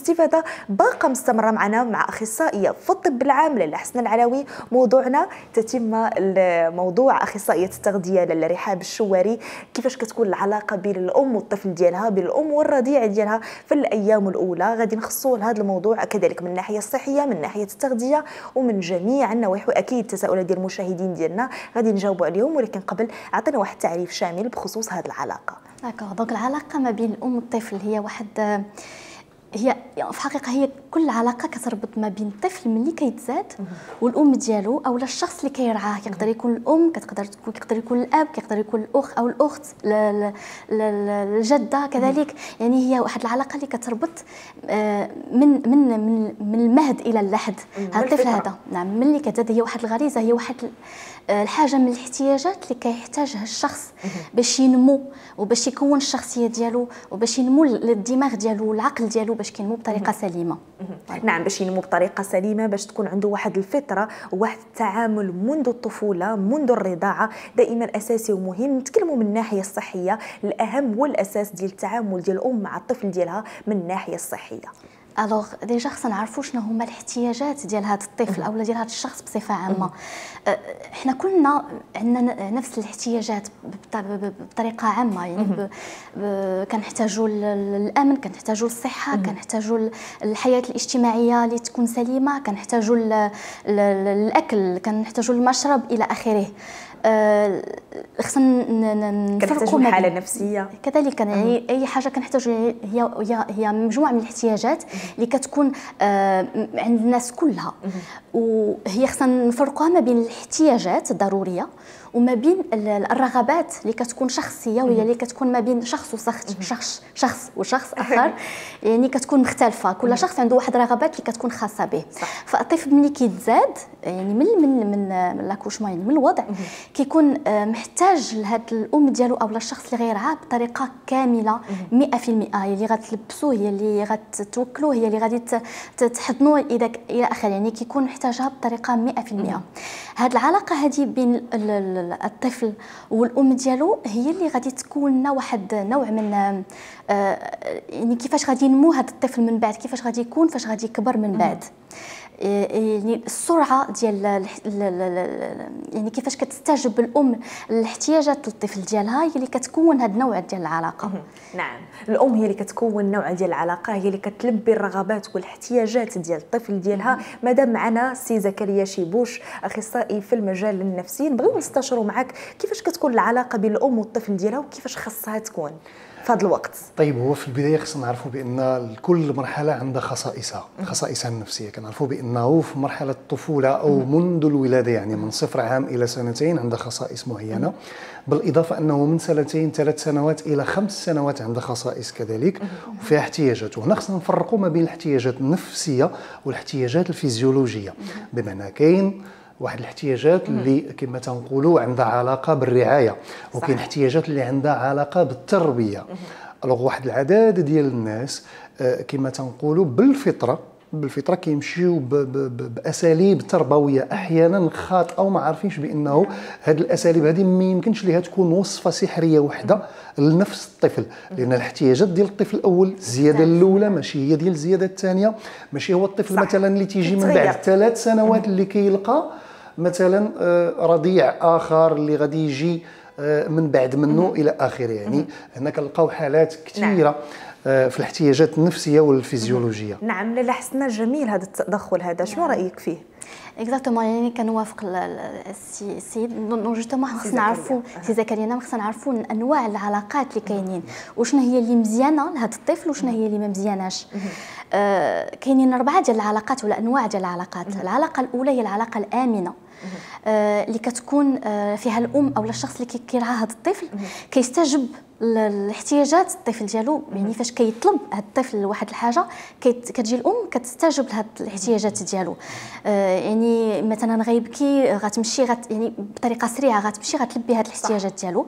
الاستفاده باقه مستمره معنا مع اخصائيه في الطب العام لاله حسنه العلوي. موضوعنا تتم موضوع اخصائيه التغذيه لاله رحاب الشواري، كيفاش كتكون العلاقه بين الام والطفل ديالها، بين الام والرضيع ديالها في الايام الاولى. غادي نخصصوا لهذا الموضوع كذلك من الناحيه الصحيه، من ناحيه التغذيه، ومن جميع النواحي. واكيد التساؤلات ديال المشاهدين ديالنا غادي نجاوبوا عليهم، ولكن قبل عطينا واحد التعريف شامل بخصوص هذه العلاقه. دونك العلاقه ما بين الام والطفل هي واحد، هي في الحقيقه هي كل علاقه كتربط ما بين الطفل ملي كيتزاد والام ديالو اولا الشخص اللي كيرعاه. يقدر يكون الام، يقدر يكون الاب، يقدر يكون الاخ او الاخت، الجده كذلك. يعني هي واحد العلاقه اللي كتربط من المهد الى اللحد. هذا الطفل هذا نعم ملي كتزاد هي واحد الغريزه، هي واحد الحاجه من الاحتياجات اللي كيحتاجها الشخص باش ينمو وباش يكون الشخصيه ديالو وباش ينمو الدماغ ديالو والعقل ديالو باش كينمو بطريقه سليمه. نعم، باش ينمو بطريقه سليمه، باش تكون عنده واحد الفطره وواحد التعامل منذ الطفوله، منذ الرضاعه. دائما اساسي ومهم. نتكلموا من الناحيه الصحيه، الاهم والاساس ديال التعامل ديال الام مع الطفل ديالها من الناحيه الصحيه. الوغ ديجا خصنا نعرفوا شنو هما الاحتياجات ديال هذا الطفل اولا ديال هذا الشخص بصفه عامه. احنا كلنا عندنا نفس الاحتياجات بطريقه عامه. يعني كنحتاجوا الامن، كنحتاجوا الصحه، كنحتاجوا الحياه الاجتماعيه اللي تكون سليمه، كنحتاجوا الاكل، كنحتاجوا المشرب الى اخره. خصنا نفرقوا الحاله النفسيه كذلك. يعني اي حاجه كنحتاجوا هي مجموعه من الاحتياجات اللي كتكون عند الناس كلها، وهي خصنا نفرقوها ما بين الاحتياجات الضروريه وما بين الرغبات اللي كتكون شخصيه، وهي اللي كتكون ما بين شخص وشخص اخر. يعني كتكون مختلفه، كل شخص عنده واحد الرغبات اللي كتكون خاصه به. فالطفل ملي كيتزاد يعني من لاكوشمون، يعني من الوضع، كيكون محتاج لهاد الام ديالو او الشخص اللي غيرعاه بطريقه كامله 100%. هي اللي غتلبسوه، هي اللي غتوكلوه، هي اللي غادي تحضنوه الى اخره. يعني كيكون محتاجها بطريقه 100%. هاد العلاقه هذه بين الطفل والام ديالو هي اللي غادي تكون لنا واحد نوع من يعني كيفاش غادي ينمو هذا الطفل من بعد، كيفاش غادي يكون، فاش غادي يكبر من بعد. يعني السرعه ديال يعني كيفاش كتستجب الام الاحتياجات الطفل ديالها هي اللي كتكون هذا النوع ديال العلاقه. نعم، الام هي اللي كتكون نوع ديال العلاقه، هي اللي كتلبي الرغبات والاحتياجات ديال الطفل ديالها. مادام معنا سي زكريا شيبوش اخصائي في المجال النفسي، نبغيو نستشروا معك كيفاش كتكون العلاقه بين الام والطفل ديالها وكيفاش خاصها تكون في هذا الوقت. طيب، هو في البدايه خصنا نعرفوا بان كل مرحله عندها خصائصها النفسيه. كنعرفوا بانه في مرحله الطفوله او منذ الولاده، يعني من 0 عام الى 2 عندها خصائص معينه، بالاضافه انه من 2 3 سنوات الى 5 سنوات عندها خصائص كذلك وفيها احتياجات. وهنا خصنا نفرقوا ما بين الاحتياجات النفسيه والاحتياجات الفيزيولوجيه. بمعنى كاين واحد الاحتياجات اللي كما تنقولوا عندها علاقه بالرعايه، وكاين احتياجات اللي عندها علاقه بالتربيه. الوغ واحد العدد ديال الناس كما تنقولوا بالفطره كيمشيو باساليب تربويه احيانا خاطئه وما عارفينش بانه هذه الاساليب هذه ما يمكنش ليها تكون وصفه سحريه وحده لنفس الطفل، لان الاحتياجات ديال الطفل الاول الزياده الاولى ماشي هي ديال الزياده الثانيه، ماشي هو الطفل مثلا اللي تيجي من بعد 3 سنوات اللي كيلقى مثلا رضيع اخر اللي غادي يجي من بعد منه الى اخره. يعني هنا كنلقاو حالات كثيره في الاحتياجات النفسيه والفيزيولوجيه. نعم، لاله حسنه، جميل هذا التدخل هذا. شنو رايك فيه؟ اكزاكتومون، يعني كنوافق السيد. جوستومون خصنا نعرفوا سي زكريا، خصنا نعرفوا انواع العلاقات اللي كاينين، وشنو هي اللي مزيانه لهذا الطفل وشنو هي اللي ما مزياناش. كاينين 4 ديال العلاقات ولا انواع ديال العلاقات. العلاقه الاولى هي العلاقه الامنه، اللي كتكون فيها الام او الشخص اللي كيرعى هذا الطفل كيستجب الاحتياجات الطفل ديالو. يعني فاش كيطلب هذا الطفل واحد الحاجه كتجي الام كتستجب لهاد الاحتياجات ديالو. يعني مثلا غيبكي غتمشي يعني بطريقه سريعه غتمشي غتلبي هاد الاحتياجات ديالو،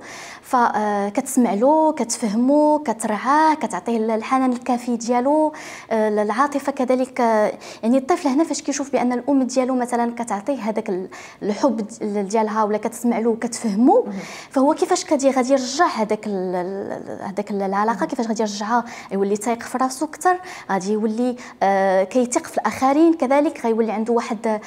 فكتسمع له، كتفهمو، كترعاه، كتعطيه الحنان الكافي ديالو، العاطفه كذلك. يعني الطفل هنا فاش كيشوف بان الام ديالو مثلا كتعطيه هذاك الحب ديالها ولا كتسمع له وكتفهمو، فهو كيفاش غادي يرجع هذاك العلاقه، كيفاش غادي يرجعها يولي تايق في راسو اكثر، غادي يولي كيثق في الاخرين، كذلك غيولي عنده واحد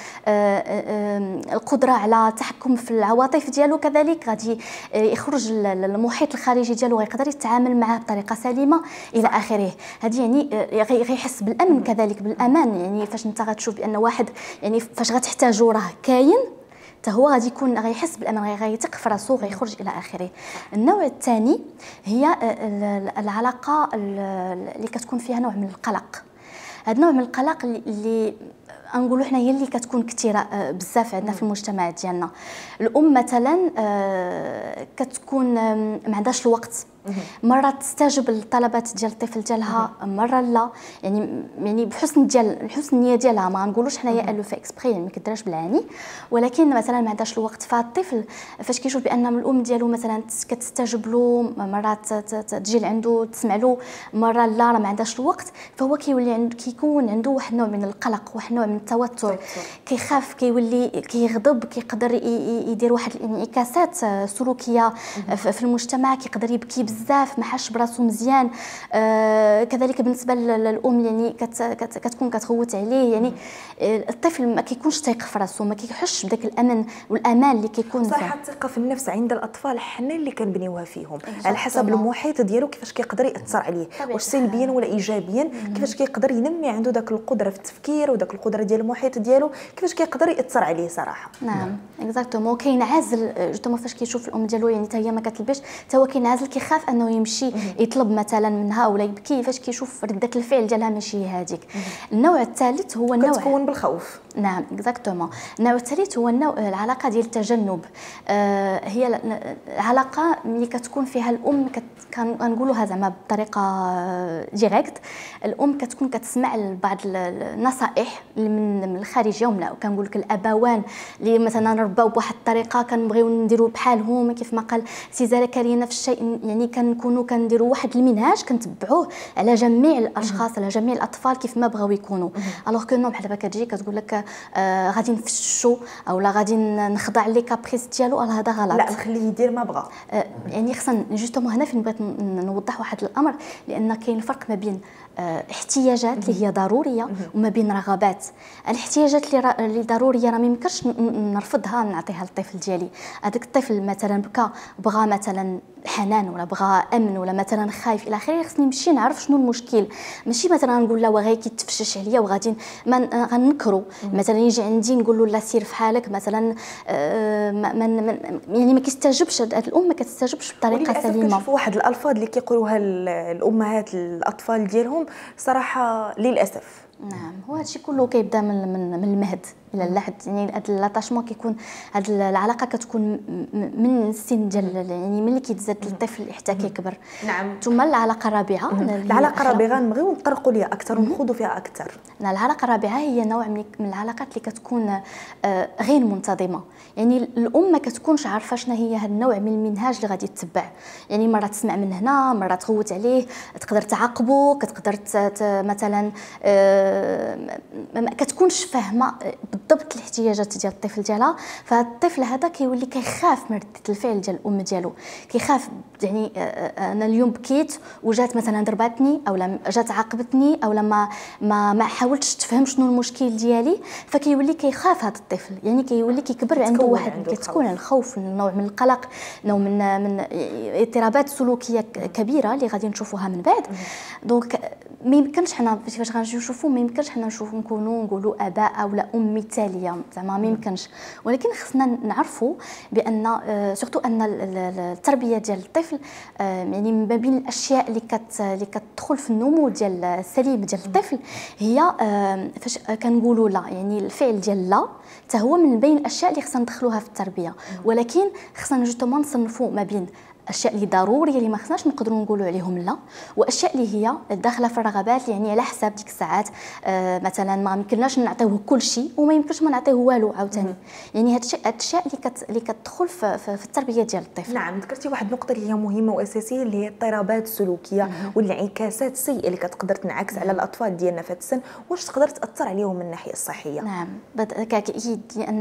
القدره على التحكم في العواطف ديالو، كذلك غادي يخرج للمحيط الخارجي ديالو، غيقدر يتعامل معه بطريقه سليمه الى اخره. هذه يعني غيحس بالامن، كذلك بالامان. يعني فاش انت غتشوف بان واحد يعني فاش غتحتاجو راه كاين، حتى هو غادي يكون غيحس بالامان، غيثق في راسو، غيخرج الى اخره. النوع الثاني هي العلاقه اللي كتكون فيها نوع من القلق. هذا النوع من القلق اللي نقولوا حنا هي اللي كتكون كثيره بزاف عندنا في المجتمع ديالنا. الام مثلا كتكون ما عندهاش الوقت، مره تستجب للطلبات ديال الطفل ديالها، مره لا، يعني بحسن النيه ديالها، ما نقولوش حنايا الو في اكسبري، ما كديرهاش بالعاني، ولكن مثلا ما عندهاش الوقت. فالطفل فاش كيشوف بان الام ديالو مثلا كتستجب له، مرات تجي لعنده تسمع له، مره لا راه ما عندهاش الوقت، فهو كيولي كيكون عنده واحد النوع من القلق، واحد النوع من التوتر، كيخاف، كيولي كيغضب، كيقدر يدير واحد الانعكاسات سلوكيه في المجتمع، كيقدر يبكي بزاف، ما حاش براسو مزيان. كذلك بالنسبه للام يعني كتكون كتغوت عليه. يعني الطفل ما كيكونش تايق في راسو، ما كيحسش بداك الامن والامان اللي كيكون صراحه الثقه في النفس عند الاطفال حنا اللي كنبنيوها فيهم على حسب المحيط ديالو، كيفاش كيقدر ياثر عليه، واش سلبيا ولا ايجابيا، كيفاش كيقدر ينمي عنده داك القدره في التفكير وداك القدره ديال المحيط ديالو، كيفاش كيقدر ياثر عليه صراحه. نعم اكزاكتومون. كينعزل جوستومون فاش كيشوف الام ديالو يعني حتى هي ما كتلبش، حتى هو كينعزل، كيخاف انه يمشي يطلب مثلا منها ولا يبكي، فاش كيشوف رده الفعل ديالها ماشي هذيك. النوع الثالث هو النوع كتكون بالخوف. نعم اكزاكتومون. النوع الثالث هو العلاقه ديال التجنب. هي العلاقه اللي كتكون فيها الام كنقولوها زعما بطريقه ديريكت، الام كتكون كتسمع لبعض النصائح من الخارجيه، ومن كنقول لك الابوان اللي مثلا رباو بواحد الطريقه كنبغيو نديروا بحالهم، كيف ما قال سي زكريا نفس الشيء. يعني كنكونوا كنديروا واحد المنهاج كنتبعوه على جميع الاشخاص، على جميع الاطفال كيف ما بغاو يكونوا. الوغ كو نو بحال دابا كتجي كتقول لك غادي نفششو اولا غادي نخضع لي كابريس ديالو، راه هذا غلط، لا نخليه يدير ما بغى. يعني خصنا جوستومون هنا فين بغيت نوضح واحد الامر، لان كاين الفرق ما بين احتياجات اللي هي ضروريه وما بين رغبات. الاحتياجات اللي ضروريه راه ما يمكنش نرفضها نعطيها للطفل ديالي. هذاك الطفل مثلا بغى مثلا حنان ولا بغى امن ولا مثلا خايف الى اخره، خصني نمشي نعرف شنو المشكل، ماشي مثلا نقول له غير كيتفشش عليا وغادي غنكرو. مثلا يجي عندي نقول له لا سير في حالك مثلا، يعني ما كيستجبش. الام ما كتستجبش بطريقه سليمه. كنشوفوا واحد الالفاظ اللي كيقولوها الامهات للاطفال ديالهم صراحه للاسف. نعم، هو هادشي كله كيبدا من المهد الى اللحد. يعني هاد لاتاشمون كيكون، هاد العلاقه كتكون من السن ديال يعني ملي كيتزاد الطفل حتى كيكبر. نعم. ثم العلاقه الرابعه، العلاقه الرابعه نبغيو نطرقوا ليها اكثر ونخوضوا فيها اكثر. العلاقه الرابعه هي نوع من العلاقات اللي كتكون غير منتظمه. يعني الام ما كتكونش عارفه شنو هي هذا النوع من المنهاج اللي غادي تتبع. يعني مره تسمع من هنا، مره تغوت عليه، تقدر تعاقبه، كتقدر مثلا ما كتكونش فاهمه بالضبط الاحتياجات ديال الطفل ديالها. فالطفل هذا كيولي كيخاف من رده الفعل ديال الام ديالو، كيخاف. يعني انا اليوم بكيت وجات مثلا ضرباتني اولا جات عاقبتني اولا ما حاولتش تفهم شنو المشكل ديالي، فكيولي كيخاف هذا الطفل. يعني كيولي كيكبر عنده واحد كتكون الخوف، نوع من القلق، نوع من اضطرابات سلوكيه كبيره اللي غادي نشوفوها من بعد. دونك ما يمكنش حنا فاش غنجيو نشوفوا، ما يمكنش حنا نقولوا اباء اولا ام مثاليه، زعما ما يمكنش. ولكن خصنا نعرفوا بان سورتو ان التربيه ديال الطفل يعني ما بين الاشياء اللي كتدخل في النمو ديال السليم ديال الطفل هي فاش كنقولوا لا، يعني الفعل ديال لا حتى هو من بين الاشياء اللي خصنا ندخلوها في التربيه. ولكن خصنا جوستومون نصنفوا ما بين اشياء اللي ضروريه اللي ما خصناش نقدروا نقولوا عليهم لا، واشياء اللي هي داخله في الرغبات يعني على حساب ديك الساعات. مثلا ما يمكنناش نعطيوه كل شيء وما يمكنش ما نعطيوه والو عاوتاني. يعني هاد الاشياء اللي كتدخل في التربيه ديال الطفل. نعم، ذكرتي واحد النقطه اللي هي مهمه واساسيه، اللي هي الاضطرابات السلوكيه والانعكاسات السيئه اللي كتقدر تنعكس على الاطفال ديالنا في هذا السن، واش تقدر تاثر عليهم من الناحيه الصحيه. نعم اكيد، لان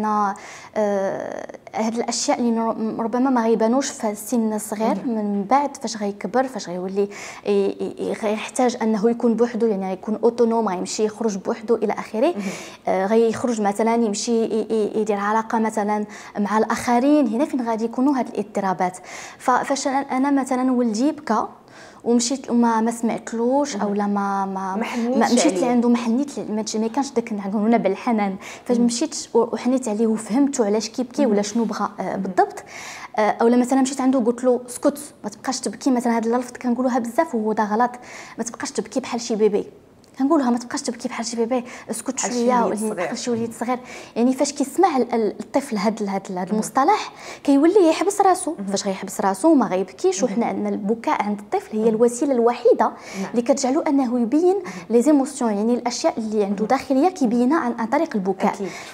هاد الاشياء اللي ربما ما غيبانوش في السن الصغير، من بعد فاش غيكبر، فاش غيولي غيحتاج انه يكون بوحدو، يعني غيكون اوتونوم، غيمشي يخرج بوحدو الى اخره. غيخرج مثلا يمشي يدير علاقه مثلا مع الاخرين، هنا فين غادي يكونوا هاد الاضطرابات. فاش انا مثلا ولدي بكى ومشيت وما سمعتلوش، او لا ما مشيت لعنده، ما حنيت، ما كانش داك نقولوا نبع الحنان، فاش مشيت وحنيت عليه وفهمت علاش كيبكي ولا شنو بغى بالضبط. اولا مثلا مشيت عنده وقلت له اسكت ما تبقاش تبكي، مثلا هذا اللفظ كنقولوها بزاف وهو ده غلط، ما تبقاش تبكي بحال شي بيبي، كنقولها ما تبقاش تبكي بحال شي بيبي، اسكت شويه بحال شي وليد صغير. يعني فاش كيسمع الطفل هذا المصطلح كيولي يحبس راسو، فاش غيحبس راسو ما غيبكيش. وحنا عندنا البكاء عند الطفل هي الوسيله الوحيده اللي كتجعلو انه يبين لي زيموسيون، يعني الاشياء اللي عنده داخليه كيبينها عن طريق البكاء.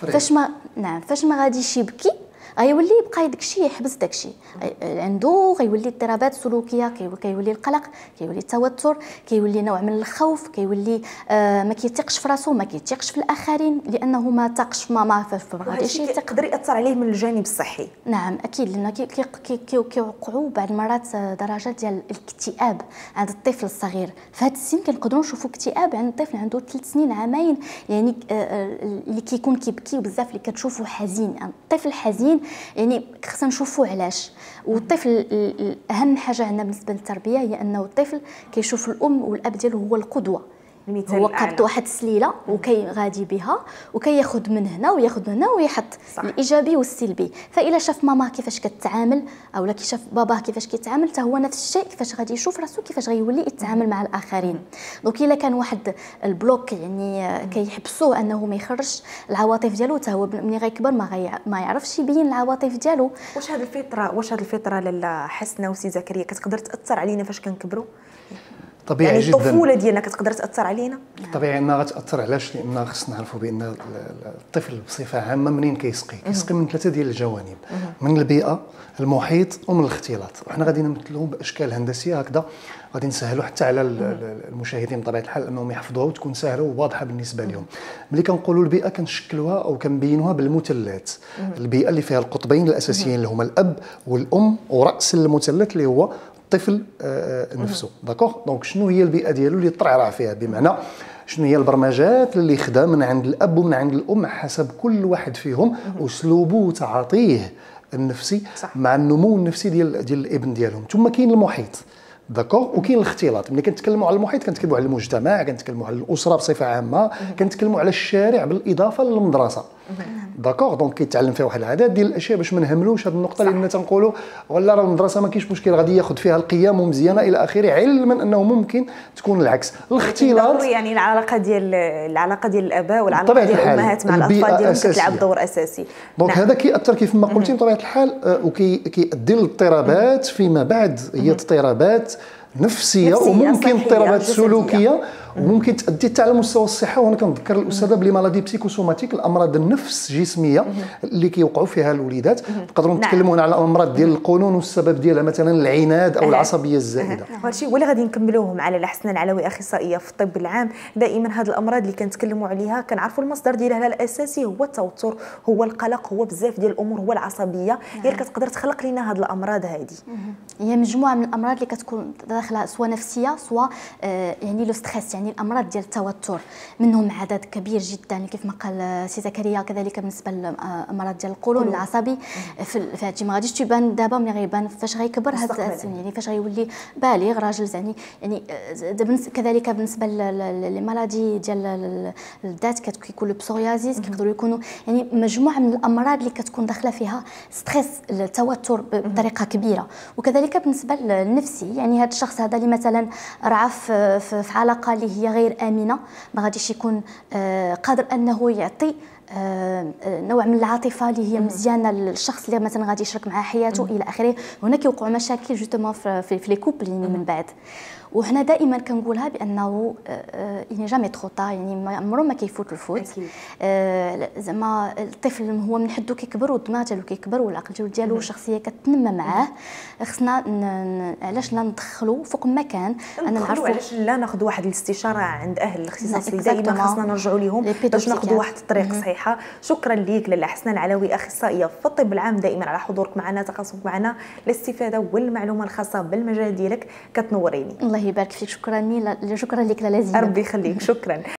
فاش ما غاديش يبكي غيولي يبقى داكشي يحبس داكشي عنده، غيولي اضطرابات سلوكيه، كيولي القلق، كيولي التوتر، كيولي نوع من الخوف، كيولي ما كيثقش في راسو، ما كيثقش في الاخرين، لانه ما ثقش ما غاديش يقدر ياثر عليه من الجانب الصحي. نعم اكيد، لان كيوقعوا بعض المرات درجات ديال الاكتئاب عند الطفل الصغير. في هذا السن كنقدروا نشوفوا اكتئاب عند الطفل عنده 3 سنين عامين، يعني اللي كيكون كيبكي بزاف، اللي كتشوفوا حزين. الطفل حزين يعني خصنا نشوفوا علاش. والطفل اهم حاجه عندنا بالنسبه للتربيه هي انه الطفل كيشوف الام والاب ديالو هو القدوه، هو قابط واحد السليله وكي غادي بها وكياخذ من هنا وياخذ من هنا ويحط الايجابي والسلبي. فإلا شاف ماما كيفاش كتعامل او لا كيشاف باباه كيفاش كيتعامل، حتى هو نفس الشيء كيفاش غادي يشوف راسو كيفاش غيولي يتعامل مع الاخرين. دونك الا كان واحد البلوك يعني كيحبسوه انه ما يخرجش العواطف ديالو، حتى هو ملي غيكبر ما يعرفش يبين العواطف ديالو. واش هذه الفطره لاله حسنه وسي زكريا كتقدر تاثر علينا فاش كنكبروا؟ طبيعي يعني جدا الطفوله ديالنا كتقدر تاثر علينا. طبيعي انها غتاثر. علاش؟ لان خصنا نعرفوا بان الطفل بصفه عامه منين كيسقي من 3 ديال الجوانب، من البيئه، المحيط، ومن الاختلاط. وحنا غادي نمثلوهم باشكال هندسيه هكذا، غادي نسهلوا حتى على المشاهدين بطبيعه الحال انهم يحفظوها وتكون سهله وواضحه بالنسبه لهم. ملي كنقولوا البيئه كنشكلوها او كنبينوها بالمثلث. البيئه اللي فيها القطبين الاساسيين اللي هما الاب والام، وراس المثلث اللي هو الطفل نفسه. داكوغ؟ دونك شنو هي البيئه ديالو اللي طرعرع فيها، بمعنى شنو هي البرمجات اللي خدا من عند الاب ومن عند الام حسب كل واحد فيهم، اسلوبه وتعاطيه النفسي مع النمو النفسي ديال الابن ديالهم. ثم كاين المحيط، داكوغ، وكاين الاختلاط. ملي كنتكلموا على المحيط كنتكلموا على المجتمع، كنتكلموا على الاسره بصفه عامه، كنتكلموا على الشارع بالاضافه للمدرسه. داكوغ؟ دونك كيتعلم فيها واحد العدد ديال الاشياء باش ما نهملوش هذه النقطه، لان تنقولوا ولا راه المدرسه ما كاينش مشكل غادي ياخذ فيها القيم ومزيانه الى اخره، علما انه ممكن تكون العكس. الاختلاط يعني العلاقه ديال الاباء والعلاقه ديال الامهات مع الاطفال ديالهم كتلعب دور اساسي. دونك هذا كيأثر كيف ما قلتي بطبيعه الحال، وكيؤدي للاضطرابات فيما بعد. هي اضطرابات نفسيه وممكن اضطرابات سلوكيه، وممكن تؤدي حتى على مستوى الصحه. وهنا كنذكر الاستاذه بلي مالادي بسيكوسوماتيك، الامراض النفس جسميه اللي كيوقعوا فيها الوليدات. نقدروا نتكلموا هنا على الامراض ديال القولون والسبب ديالها مثلا العناد او العصبيه الزائده. هادشي هو اللي غادي نكملوه مع لاله حسنه العلوي، اخصائيه في الطب العام. دائما هاد الامراض اللي كنتكلموا عليها كنعرفوا المصدر ديالها الاساسي هو التوتر، هو القلق، هو بزاف ديال الامور، هو العصبيه هي اللي كتقدر تخلق لنا هاد الامراض هذه. هي مجموعه من الامراض اللي كتكون داخله سواء نفسيه سواء يعني لو ستريس، يعني الامراض ديال التوتر. منهم عدد كبير جدا كيف ما قال سي زكريا. كذلك بالنسبه للامراض ديال القولون العصبي، فهادشي ما غاديش تبان دابا، ملي غيبان فاش غيكبر هذا السن، يعني فاش غيولي بالغ راجل. يعني كذلك بالنسبه للمرضى ديال الذات كيكون البسوريازيس، كيقدروا يكونوا يعني مجموعه من الامراض اللي كتكون داخله فيها ستريس، التوتر بطريقه كبيره. وكذلك بالنسبه للنفسي، يعني هذا الشخص هذا اللي مثلا راه في علاقه اللي اللي هي غير امنه، ما غاديش يكون قادر انه يعطي نوع من العاطفه اللي هي مزيانه للشخص اللي مثلا غادي يشارك معاه حياته الى اخره. هنا كيوقعوا مشاكل جوستومون في لي كوبل يعني من بعد. وهنا دائما كنقولها بانه يعني جامي ترو طار، يعني ما عمره ما كيفوت الفوت. زعما الطفل هو من حدو كيكبر والدماغ ديالو كيكبر والعقل ديالو والشخصيه كتنمى معاه. خصنا علاش لا ندخلوا فوق ما كان انا نعرفوا، علاش لا ناخذ واحد الاستشاره عند اهل الاختصاص اللي دائما خصنا نرجعوا لهم باش ناخذ واحد الطريق صحيحه. شكرا ليك لاله حسناء العلوي، اخصائيه في الطب العام، دائما على حضورك معنا، تقاسمك معنا الاستفاده والمعلومه الخاصه بالمجال ديالك، كتنوريني. الله يبارك فيك. شكرا لك لاله زينب. ربي يخليك. شكرا.